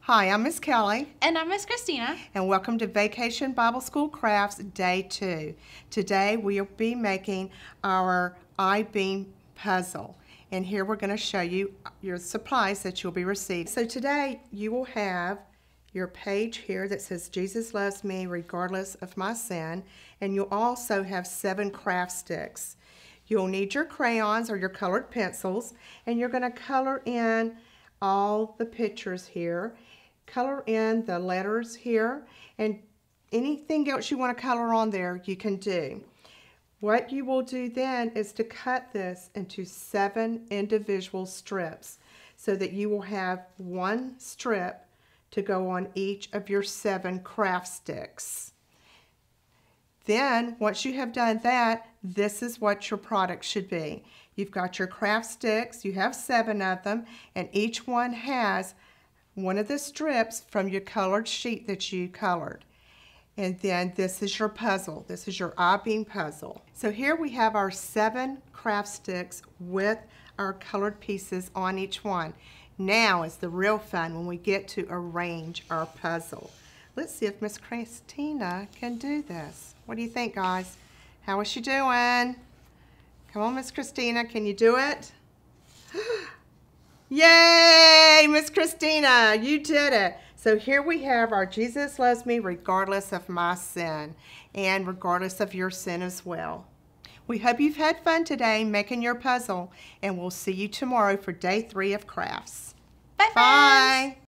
Hi, I'm Miss Kelly. And I'm Miss Christina. And welcome to Vacation Bible School Crafts Day 2. Today we'll be making our I-beam puzzle. And here we're going to show you your supplies that you'll be receiving. So today you will have your page here that says Jesus loves me regardless of my sin. And you'll also have 7 craft sticks. You'll need your crayons or your colored pencils. And you're going to color in all the pictures here. Color in the letters here, and anything else you want to color on there you can do. What you will do then is to cut this into 7 individual strips so that you will have 1 strip to go on each of your 7 craft sticks. Then once you have done that, this is what your product should be. You've got your craft sticks, you have 7 of them, and each one has one of the strips from your colored sheet that you colored. And then this is your puzzle. This is your I-beam puzzle. So here we have our 7 craft sticks with our colored pieces on each one. Now is the real fun when we get to arrange our puzzle. Let's see if Miss Christina can do this. What do you think, guys? How is she doing? Come on, Miss Christina, can you do it? Yay, Miss Christina, you did it. So here we have our Jesus loves me regardless of my sin and regardless of your sin as well. We hope you've had fun today making your puzzle, and we'll see you tomorrow for day 3 of crafts. Bye, friends. Bye.